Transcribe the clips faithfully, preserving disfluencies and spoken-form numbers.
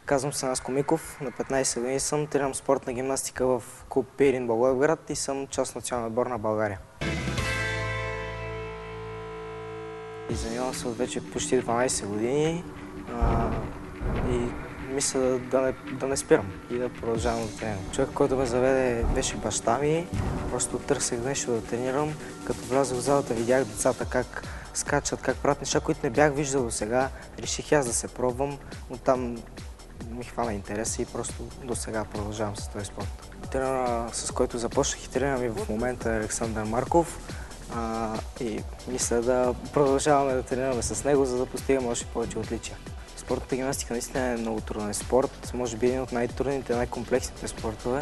Казвам се Наско Миков, на петнайсет години съм, тренирам спортна гимнастика в клуб Пирин Благоевград и съм част от националния отбор на България. И занимавам се от вече почти дванайсет години а, и мисля да, да, не, да не спирам и да продължавам да тренирам. Човек, който ме заведе, беше баща ми. Просто търсех нещо да тренирам. Като влязох в залата, видях децата как скачат, как правят неща, които не бях виждал до сега. Реших аз да се пробвам, но там ми хвана интерес и просто до сега продължавам с този спорт. Тренера, с който започнах и тренирам и в момента е Александър Марков. А, и мисля да продължаваме да тренираме с него, за да постигаме още повече отличия. Спортната гимнастика наистина е много труден спорт, може би един от най-трудните, най-комплексните спортове,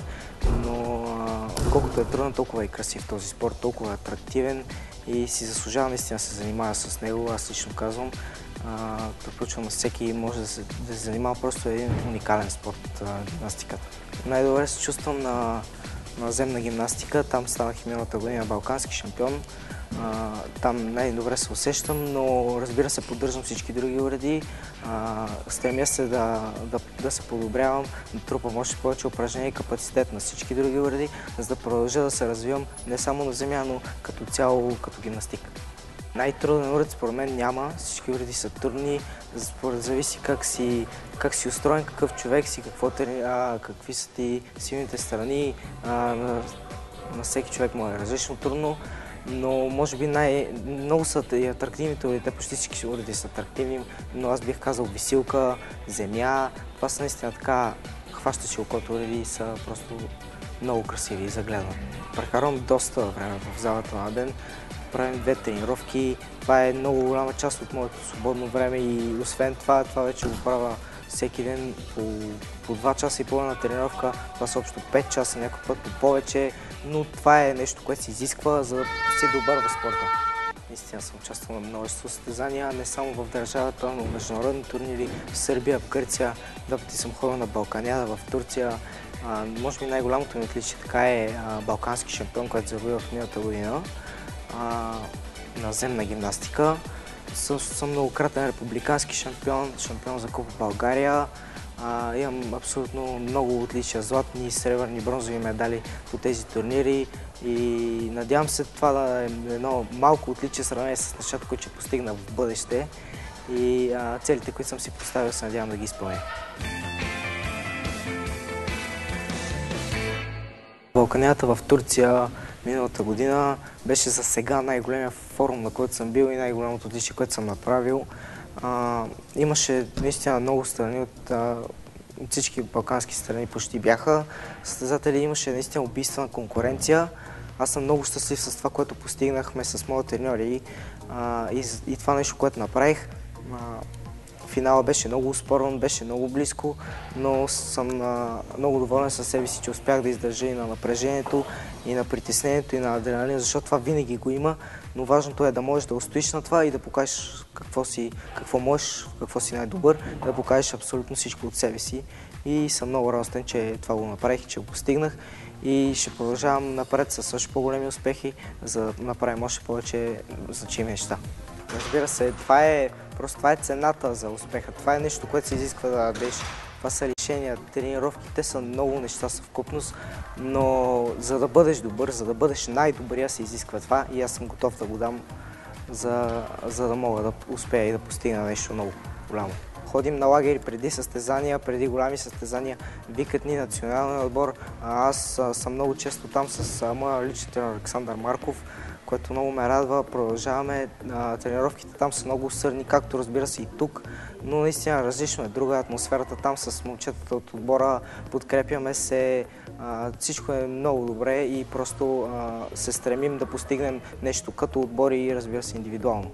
но а, колкото е труден, толкова е красив този спорт, толкова е атрактивен и си заслужава наистина да се занимава с него. Аз лично казвам, препоръчвам на всеки може да се, да се занимава, просто един уникален спорт, гимнастиката. Най-добре се чувствам на наземна гимнастика, там станах и миналата година балкански шампион. А, там най-добре се усещам, но разбира се, поддържам всички други уреди. А, стремя се да, да, да се подобрявам, да трупам още повече упражнения и капацитет на всички други уреди, за да продължа да се развивам не само на земя, но като цяло като гимнастика. Най-труден уред според мен няма, всички уреди са трудни, според зависи как си, как си устроен, какъв човек си, какво, а, какви са ти силните страни. А, на, на всеки човек му е различно трудно, но може би най- много са и атрактивните уреди, почти всички уреди са атрактивни, но аз бих казал висилка, земя, това са наистина така хващащи окото уреди и са просто много красиви за гледане. Прекарвам доста време в залата на ден. Правим две тренировки. Това е много голяма част от моето свободно време и освен това, това вече го правя всеки ден по, по два часа и половина тренировка. Това са общо пет часа, някой път по повече, но това е нещо, което се изисква, за да си добър в спорта. Наистина съм участвал на множество състезания, не само в държавата, но в международни турнири в Сърбия, в Гърция. Два пъти съм ходил на Балканяда в Турция. А, може би най-голямото ми отличие така е а, балкански шампион, който завоювах в миналата година. Наземна гимнастика. Съм, съм многократен републикански шампион, шампион за Купа България. А, имам абсолютно много отличия, златни, сребърни, бронзови медали по тези турнири и надявам се това да е едно малко отличие в сравнение с нещата, които ще постигна в бъдеще и а, целите, които съм си поставил, се надявам да ги изпълня. Балканията в Турция миналата година беше за сега най-големия форум, на който съм бил и най-голямото отличие, което съм направил. А, имаше наистина много страни от, а, от всички балкански страни почти бяха състезатели, имаше наистина убийствена конкуренция. Аз съм много щастлив с това, което постигнахме с моите треньори а, и, и това нещо, което направих. А, Финала беше много успорван, беше много близко, но съм а, много доволен със себе си, че успях да издържа и на напрежението, и на притеснението, и на адреналин, защото това винаги го има, но важното е да можеш да устоиш на това и да покажеш какво си, какво можеш, какво си най-добър, да покажеш абсолютно всичко от себе си. И съм много радостен, че това го направих, че го постигнах и ще продължавам напред с още по-големи успехи, за да направим още повече значими неща. Разбира се, това е, просто това е цената за успеха. Това е нещо, което се изисква да дадеш. Това са лишения, тренировките са много неща съвкупност, но за да бъдеш добър, за да бъдеш най-добрия, се изисква това и аз съм готов да го дам, за, за да мога да успея и да постигна нещо много голямо. Ходим на лагери преди състезания, преди голями състезания, викат ни националния отбор. Аз съм много често там с моя личен тренер Александър Марков, което много ме радва. Продължаваме. Тренировките там са много усърдни, както разбира се и тук, но наистина различно е. Друга атмосферата там с момчетата от отбора, подкрепяме се, всичко е много добре и просто се стремим да постигнем нещо като отбор и разбира се индивидуално.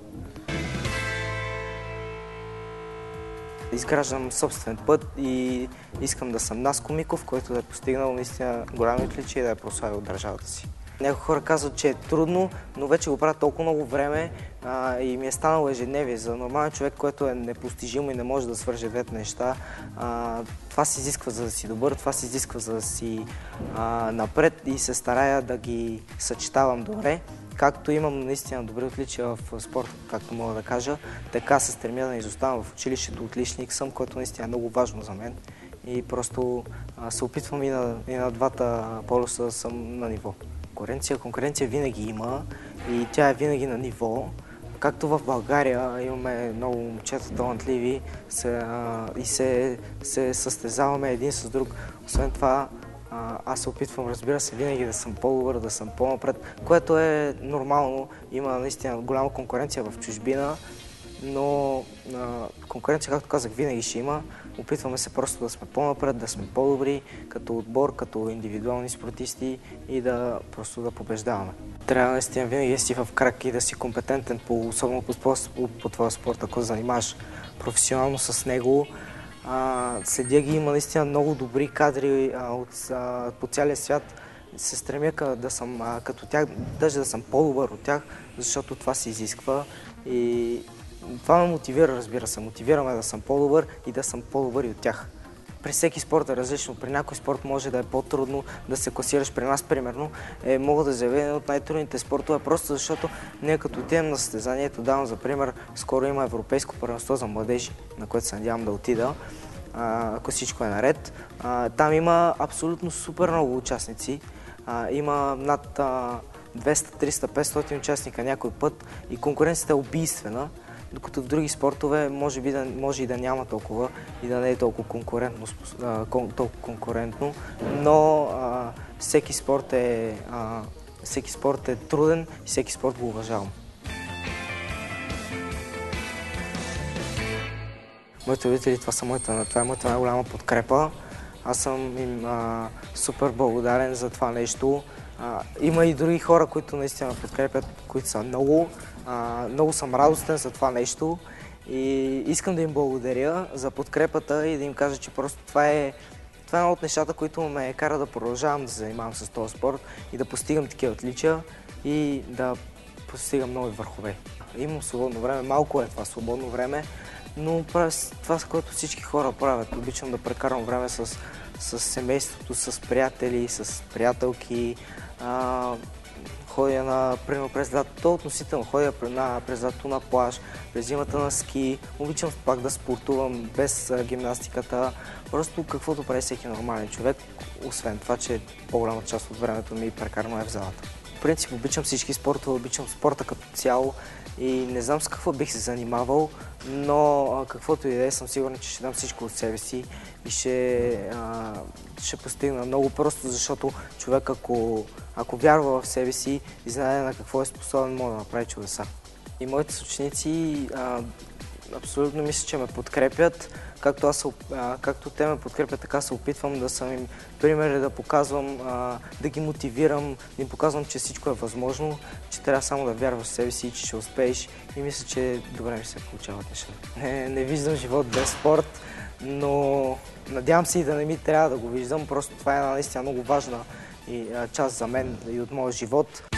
Изграждам собствен път и искам да съм Наско Миков, който да е постигнал наистина голямо отличие и да е прославил държавата си. Някои хора казват, че е трудно, но вече го правят толкова много време а, и ми е станало ежедневие. За нормален човек, който е непостижимо и не може да свърже двете неща, а, това се изисква за да си добър, това се изисква за да си а, напред и се старая да ги съчетавам добре. както имам наистина добри отличия в спорта, както мога да кажа, така се стремя да не изоставам в училището, отличник съм, което наистина е много важно за мен. И просто а, се опитвам и на, и на двата полюса да съм на ниво. Конкуренция, конкуренция винаги има и тя е винаги на ниво. Както в България имаме много момчета талантливи се, а, и се, се състезаваме един с друг. Освен това, а, аз се опитвам, разбира се, винаги да съм по-добър, да съм по-напред, което е нормално. Има наистина голяма конкуренция в чужбина, но а, конкуренция, както казах, винаги ще има. Опитваме се просто да сме по-напред, да сме по-добри като отбор, като индивидуални спортисти и да просто да побеждаваме. Трябва наистина винаги да си в крак и да си компетентен, по, особено по, по, по твоя спорт, ако занимаваш професионално с него. А, следя ги, има наистина много добри кадри а, от, а, по цялия свят. Се стремя да съм а, като тях, даже да съм по-добър от тях, защото това се изисква. И това ме мотивира, разбира се. Мотивираме да съм по-добър и да съм по-добър и от тях. При всеки спорт е различно. При някой спорт може да е по-трудно да се класираш. При нас, примерно, е, мога да заявя един от най-трудните спортове, просто защото ние като отидем на състезанието, давам за пример, скоро има европейско първенство за младежи, на което се надявам да отида, а, ако всичко е наред. А, там има абсолютно супер много участници. А, има над а, двеста, триста, петстотин участника някой път и конкуренцията е убийствена. Докато в други спортове може, би да, може и да няма толкова и да не е толкова конкурентно, толкова конкурентно, но а, всеки, спорт е, а, всеки спорт е труден и всеки спорт го уважавам. Моите родители, това, са моята, това е моята най-голяма подкрепа. Аз съм им а, супер благодарен за това нещо. А, има и други хора, които наистина подкрепят, които са много. А, много съм радостен за това нещо и искам да им благодаря за подкрепата и да им кажа, че просто това е, това е едно от нещата, които ме кара да продължавам да се занимавам с този спорт и да постигам такива отличия и да постигам нови върхове. Имам свободно време, малко е това свободно време, но правя това, с което всички хора правят. Обичам да прекарвам време с, с семейството, с приятели, с приятелки. А, ходя на, примерно през лятото, относително ходя на, през лятото на плаж, през зимата на ски. Обичам пак да спортувам без а, гимнастиката. Просто каквото прави всеки нормален човек, освен това, че по-голяма част от времето ми прекарано е в залата. В принцип обичам всички спортове, обичам спорта като цяло и не знам с какво бих се занимавал, но а, каквото и да е, съм сигурен, че ще дам всичко от себе си и ще, а, ще постигна много, просто защото човек, ако, ако вярва в себе си и знае на какво е способен, може да направи чудеса. И моите съученици а, абсолютно мисля, че ме подкрепят. Както, аз, а, както те ме подкрепят, така се опитвам да съм им пример, да показвам, а, да ги мотивирам, да им показвам, че всичко е възможно, че трябва само да вярваш в себе си и че ще успееш. И мисля, че добре ми се получават нещата. Не, не виждам живот без спорт, но надявам се и да не ми трябва да го виждам. Просто това е една наистина много важна и, а, част за мен и от моя живот.